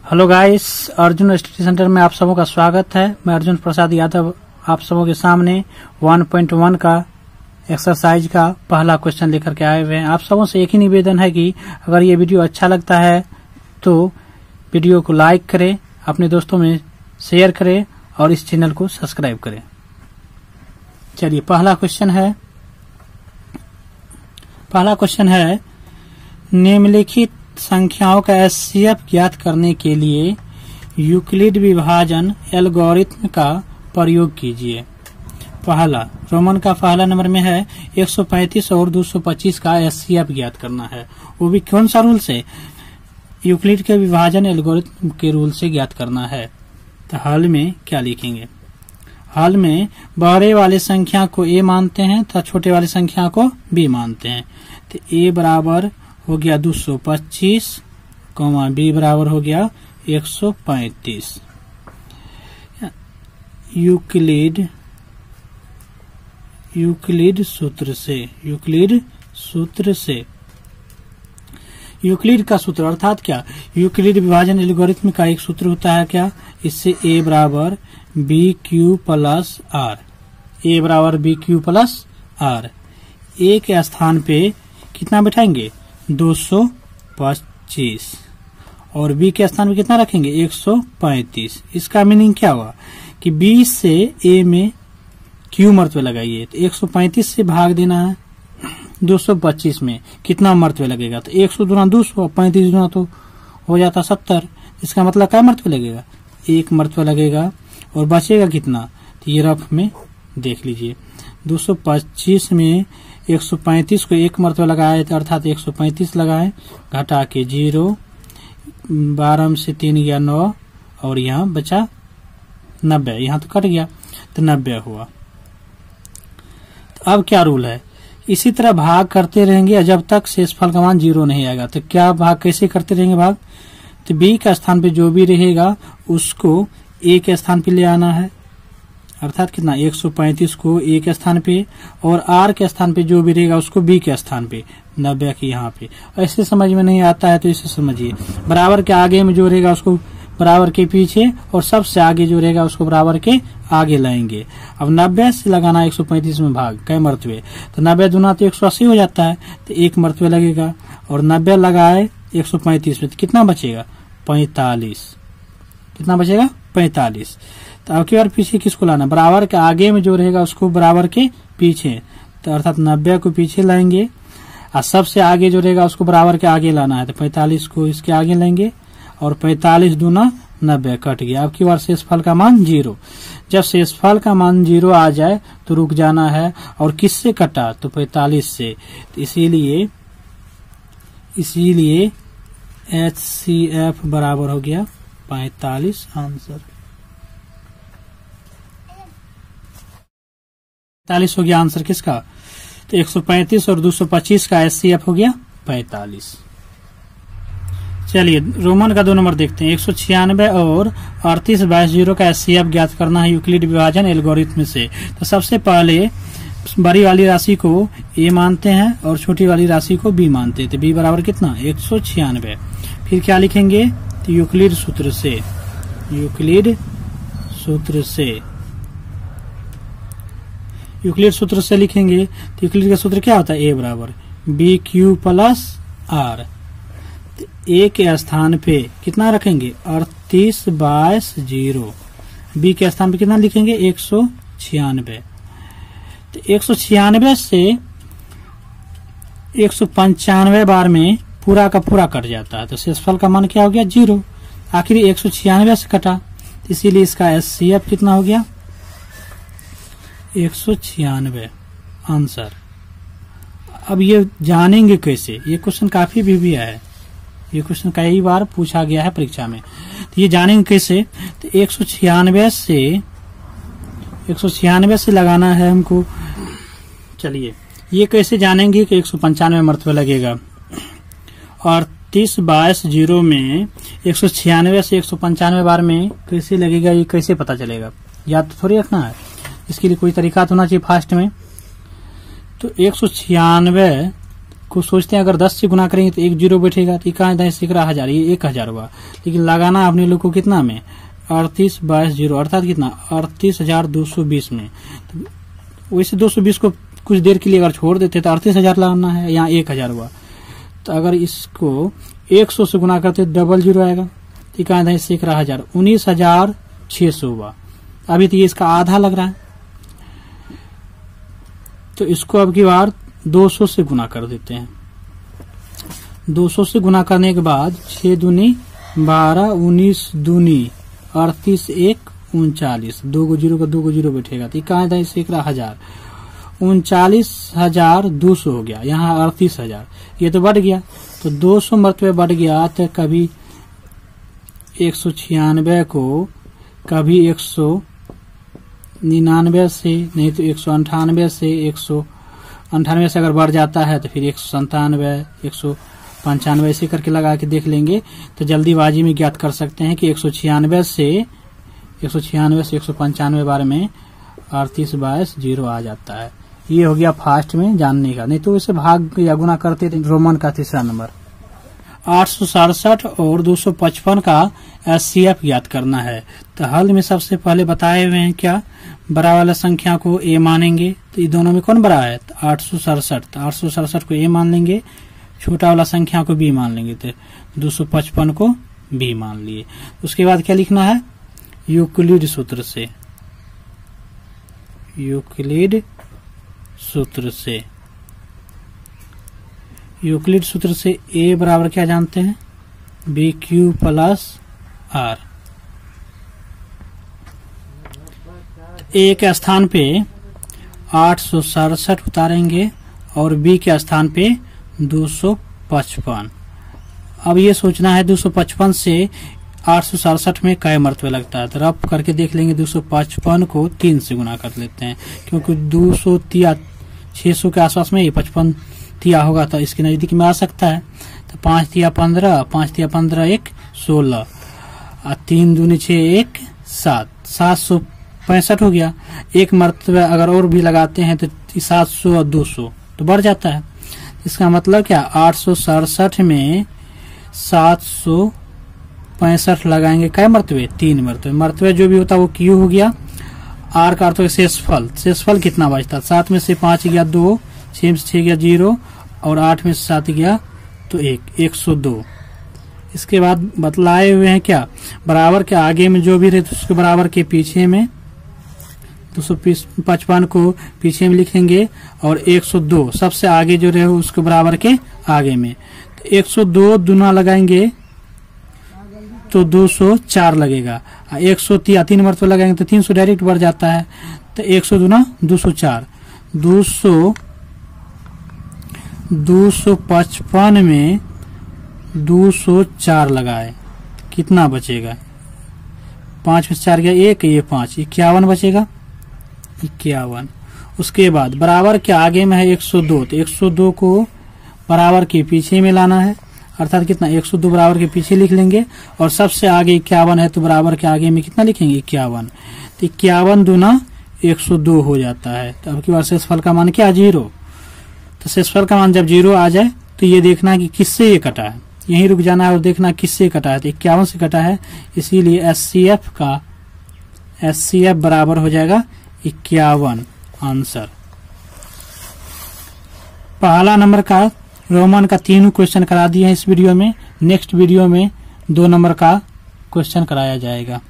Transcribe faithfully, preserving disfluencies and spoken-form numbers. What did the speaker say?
Hello guys, Arjun study centre में आप सबों का स्वागत है। मैं अर्जुन प्रसाद यादव आप सबों के सामने वन पॉइंट वन का एक्सरसाइज का पहला क्वेश्चन लेकर के आए हुए हैं। आप सबों से एक ही निवेदन है कि अगर ये वीडियो अच्छा लगता है तो वीडियो को लाइक करें, अपने दोस्तों में शेयर करें और इस चैनल को सब्सक्राइब करें। चलिए, पहला क्वेश्चन है पहला क्वेश्चन है निम्नलिखित संख्याओं का एचसीएफ ज्ञात करने के लिए यूक्लिड विभाजन एल्गोरिथ्म का प्रयोग कीजिए। पहला रोमन का पहला नंबर में है एक सौ पैंतीस और दो सौ पच्चीस का एचसीएफ ज्ञात करना है। वो भी कौन सा रूल से? यूक्लिड के विभाजन एल्गोरिथ्म के रूल से ज्ञात करना है। तो हल में क्या लिखेंगे? हल में बड़े वाली संख्या को ए मानते हैं तथा छोटे वाली संख्या को बी मानते हैं। तो ए बराबर हो गया दो सौ पच्चीस, कॉमा बी बराबर हो गया एक सौ पैंतीस। यूक्लिड यूक्लिड सूत्र से यूक्लिड सूत्र से यूक्लिड का सूत्र अर्थात क्या? यूक्लिड विभाजन एल्गोरिथ्म का एक सूत्र होता है क्या? इससे ए बराबर B Q plus R A बराबर B Q plus R. A के स्थान पे कितना बैठाएंगे? दो सौ पच्चीस और बी के स्थान पे कितना रखेंगे? एक सौ पैंतीस। इसका मीनिंग क्या हुआ कि बी से ए में क्यू मर्तबे लगाइए तो एक सौ पैंतीस से भाग देना है दो सौ पच्चीस में, कितना मर्तबे लगेगा? तो एक सौ दुना दो सौ, पैंतीस दुना तो हो जाता सत्तर। इसका मतलब क्या मर्तबे लगेगा? एक मर्तबा लगेगा और बचेगा कितना? तो ये रफ में देख लीजिए, दो सौ पच्चीस में एक सौ पैंतीस को एक मर्तबा लगाए तो अर्थात एक सौ पैंतीस लगाए, घटा के जीरो, बारह से तीन गया नौ और यहाँ बचा नब्बे, यहाँ तो कट गया तो नब्बे हुआ। तो अब क्या रूल है? इसी तरह भाग करते रहेंगे जब तक शेषफल का मान जीरो नहीं आएगा। तो क्या भाग कैसे करते रहेंगे भाग? तो बी का स्थान पे जो भी रहेगा उसको ए के स्थान पे ले आना है, अर्थात कितना? एक सौ पैंतीस को ए के स्थान पे और आर के स्थान पे जो भी रहेगा उसको बी के स्थान पे, नब्बे की यहाँ पे। ऐसे समझ में नहीं आता है तो इसे समझिए, बराबर के आगे में जो रहेगा उसको बराबर के पीछे और सबसे आगे जो रहेगा उसको बराबर के आगे लाएंगे। अब नब्बे से लगाना एक सौ पैंतीस में भाग कई मरतबे, तो नब्बे दुना तो एक सौ अस्सी हो जाता है, तो एक मरतबे लगेगा और नब्बे लगाए एक सौ पैंतीस में तो कितना बचेगा? पैंतालीस। कितना बचेगा? पैंतालीस। तो अब की बार पीछे किसको लाना? बराबर के आगे में जो रहेगा उसको बराबर के पीछे, तो अर्थात नब्बे को पीछे लाएंगे और सबसे आगे जो रहेगा उसको बराबर के आगे लाना है, तो पैंतालीस को इसके आगे लेंगे और पैंतालीस दूना नब्बे, कट गया। अब की बार शेषफल का मान जीरो। जब शेषफल का मान जीरो आ जाए तो रुक जाना है और किससे कटा? तो पैंतालीस से। तो इसीलिए इसीलिए एच सी एफ बराबर हो गया पैंतालीस। आंसर पैंतालीस हो गया आंसर किसका? तो एक सौ पैंतीस और दो सौ पच्चीस का एचसीएफ हो गया पैंतालीस। चलिए, रोमन का दो नंबर देखते हैं। एक सौ छियानवे और अड़तीस बाईस जीरो का एचसीएफ ज्ञात करना है यूक्लिड विभाजन एल्गोरिथ्म से। तो सबसे पहले बड़ी वाली राशि को ए मानते हैं और छोटी वाली राशि को बी मानते हैं। तो बी बराबर कितना? एक सौ छियानवे। फिर क्या लिखेंगे? तो यूक्लिड सूत्र से यूक्लिड सूत्र से यूक्लिड सूत्र से लिखेंगे। तो यूक्लिड का सूत्र क्या होता है? ए बराबर B Q plus R. A के स्थान पे कितना रखेंगे? अड़तीस बाईस जीरो। बी के स्थान पे कितना लिखेंगे? एक सौ छियानवे। तो एक सौ छियानवे से एक सौ पंचानवे बार में पूरा का पूरा कट जाता है, तो शेषफल का मान क्या हो गया? जीरो। आखिर एक सौ छियानवे से कटा, इसीलिए इसका एचसीएफ कितना हो गया? एक सौ छियानवे। आंसर। अब ये जानेंगे कैसे? ये क्वेश्चन काफी भी, भी है, ये क्वेश्चन कई बार पूछा गया है परीक्षा में। तो ये जानेंगे कैसे? तो एक सौ छियानवे से एक सौ छियानवे से लगाना है हमको। चलिए, ये कैसे जानेंगे कि एक सौ पंचानवे मरतबा लगेगा? और तीस बाईस जीरो में एक सौ छियानवे से एक सौ पंचानवे बार में कैसे लगेगा, ये कैसे पता चलेगा? याद तो थोड़ी रखना है, इसके लिए कोई तरीका तो होना चाहिए फास्ट में। तो एक सौ छियानवे को सोचते हैं अगर दस से गुना करेंगे तो एक जीरो बैठेगा, तो कहाँ दस एक हजार, ये एक हजार हुआ। लेकिन लगाना अपने लोग को कितना में, अड़तीस बाईस जीरो अर्थात कितना, अड़तीस हजार दो सौ बीस में। तो वैसे दो सौ बीस को कुछ देर के लिए अगर छोड़ देते तो अड़तीस हजार लगाना है, यहाँ एक हजार हुआ। तो अगर इसको एक सौ से गुना करते तो डबल जीरो आएगा, तो कहाँ दस एक हजार, उन्नीस हजार छह सौ हुआ। अभी तो ये इसका आधा लग रहा है, तो इसको अब की बार दो सौ से गुना कर देते हैं। दो सौ से गुना करने के बाद छह दूनी बारह, उन्नीस दूनी अड़तीस, एक उनचालीस, दो गो जीरो का दो गो जीरो बैठेगा, तो कहाँ है इसे एक हजार, उनचालीस हजार दो सौ हो गया, यहाँ अड़तीस हजार, ये तो बढ़ गया। तो दो सौ मरतबे बढ़ गया, तो कभी एक सौ छियानवे को कभी एक सौ निन्यानवे से, नहीं तो एक सौ अंठानवे से, एक सौ अंठानवे से अगर बढ़ जाता है तो फिर एक सौ संतानवे, एक सौ पंचानवे ऐसे करके लगा के देख लेंगे, तो जल्दीबाजी में ज्ञात कर सकते हैं कि एक सौ छियानवे से एक सौ छियानवे से एक सौ पंचानवे बार में अड़तीस बाईस जीरो आ जाता है। ये हो गया फास्ट में जानने का, नहीं तो इसे भाग या गुना करते थे। रोमन का तीसरा नंबर आठ सौ सड़सठ और दो सौ पचपन का एस सी एफ ज्ञात करना है। तो हल में सबसे पहले बताए हुए हैं क्या, बड़ा वाला संख्या को ए मानेंगे, तो ये दोनों में कौन बड़ा है, तो आठ सौ सड़सठ, तो आठ सौ सड़सठ को ए मान लेंगे, छोटा वाला संख्या को बी मान लेंगे, तो दो सौ पचपन को बी मान लिए। उसके बाद क्या लिखना है, यूक्लिड सूत्र से, यूक्लिड सूत्र से यूक्लिड सूत्र से ए बराबर क्या जानते हैं, B Q plus R. A के स्थान पे आठ सौ सड़सठ उतारेंगे और बी के स्थान पे दो सौ पचपन। अब ये सोचना है दो सौ पचपन से आठ सौ सड़सठ में कै मरतबे लगता है, तो रफ करके देख लेंगे। दो सौ पचपन को तीन से गुना कर लेते हैं, क्योंकि दो सौ तिया छह सौ के आसपास में ये पचपन तिया होगा, तो इसके नजदीक में आ सकता है। तो पांच तिया पंद्रह, पांच तिया पंद्रह, एक सोलह, और तीन दूनी छह, एक सात, सात सौ पैंसठ हो गया। एक मरतबा अगर और भी लगाते हैं तो सात सौ और दो सौ तो बढ़ जाता है। इसका मतलब क्या, आठ सौ सड़सठ में सात सौ पैंसठ लगाएंगे, कै मरतबे, तीन मरतबे। मरतबे जो भी होता है वो क्यू हो गया। आर का अर्थ शेषफल, शेषफल कितना बचता, सात में से पांच गया दो, छह में से छह गया जीरो, और आठ में से सात गया तो एक, एक सौ दो। इसके बाद बतलाए हुए हैं क्या, बराबर के आगे में जो भी रहे तो उसके बराबर के पीछे में दो सौ पचपन को पीछे में लिखेंगे, और एक सौ दो सबसे आगे जो रहे उसके बराबर के आगे में। तो एक सौ दो दुना लगाएंगे तो दो सौ चार लगेगा, एक सौ तीन मरतबा लगाएंगे तो तीन सौ डायरेक्ट बढ़ जाता है। तो एक सौ दुना दो सौ चार, दो सौ दो सौ पचपन में दो सौ चार लगाए, कितना बचेगा, पांच में चार गया एक, ये पांच, इक्यावन बचेगा, इक्यावन। उसके बाद बराबर के आगे में है एक सौ दो, तो एक सौ दो को बराबर के पीछे में लाना है, अर्थात कितना, एक सौ दो बराबर के पीछे लिख लेंगे, और सबसे आगे इक्यावन है तो बराबर के आगे में कितना लिखेंगे, इक्यावन। तो इक्यावन दूना एक सौ दो हो जाता है। तो अब की बार शेषफल का मान क्या, जीरो। तो शेषफल का मान जब जीरो आ जाए तो ये देखना कि किससे ये कटा है, यहीं रुक जाना है और देखना किससे कटा है, तो इक्यावन से कटा है, इसीलिए एस सी एफ का एस सी एफ बराबर हो जाएगा इक्यावन, आंसर। पहला नंबर का रोमन का तीनों क्वेश्चन करा दिए हैं इस वीडियो में। नेक्स्ट वीडियो में दो नंबर का क्वेश्चन कराया जाएगा।